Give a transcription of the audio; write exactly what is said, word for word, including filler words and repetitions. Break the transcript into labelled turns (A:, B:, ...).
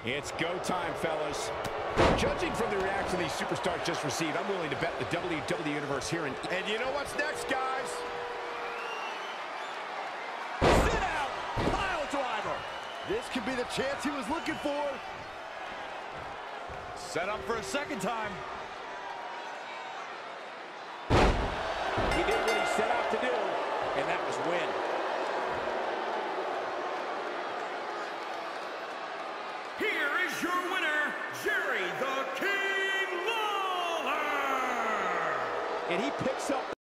A: It's go time, fellas. Judging from the reaction these superstars just received, I'm willing to bet the W W E Universe here. In and you know what's next, guys?
B: Sit out! Pile driver! This could be the chance he was looking for. Set up for a second time.
A: He did what he set out to do, and that was win.
C: Here is your winner, Jerry the King Lawler!
A: And he picks up